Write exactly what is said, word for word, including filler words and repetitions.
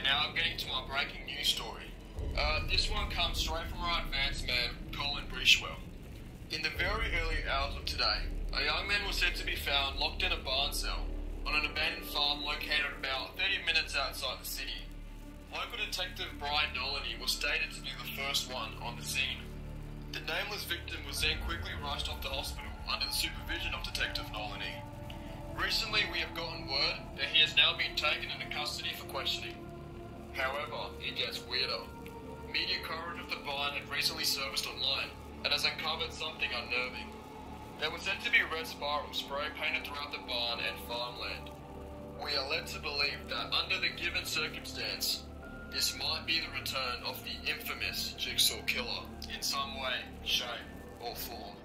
now I'm getting to my breaking news story. Uh, this one comes straight from our advanced man, Colin Brishwell. In the very early hours of today, a young man was said to be found locked in a barn cell on an abandoned farm located about thirty minutes outside the city. Local detective Brian Nolaney was stated to be the first one on the scene. The nameless victim was then quickly rushed off to hospital under the supervision of Detective Nolaney. Recently, we have gotten word that he has now been taken into custody for questioning. However, it gets weirder. Media coverage of the barn had recently surfaced online and has uncovered something unnerving. There were said to be red spirals spray painted throughout the barn and farmland. We are led to believe that under the given circumstance, this might be the return of the infamous Jigsaw killer in some way, shape, or form.